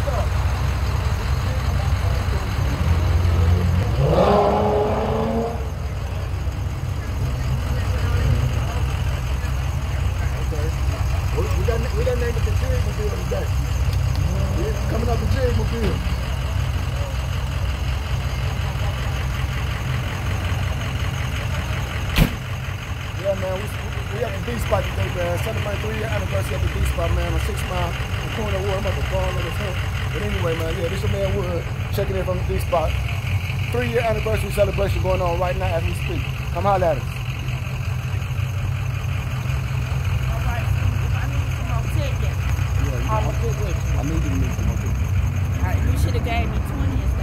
We done named it the Jigmobile today. We're coming up the Jigmobile. Yeah, man, we at the Dspot today, man. Celebrating 3-year anniversary at the Dspot, man. On 6 Mile, in corner of Wood. I'm about to fall on his head. But anyway, man, yeah, this your man Wood, checking in from the Dspot. 3-year anniversary celebration going on right now as we speak. Come holler at us. I need you to make some more. All right, you should have gave me 20.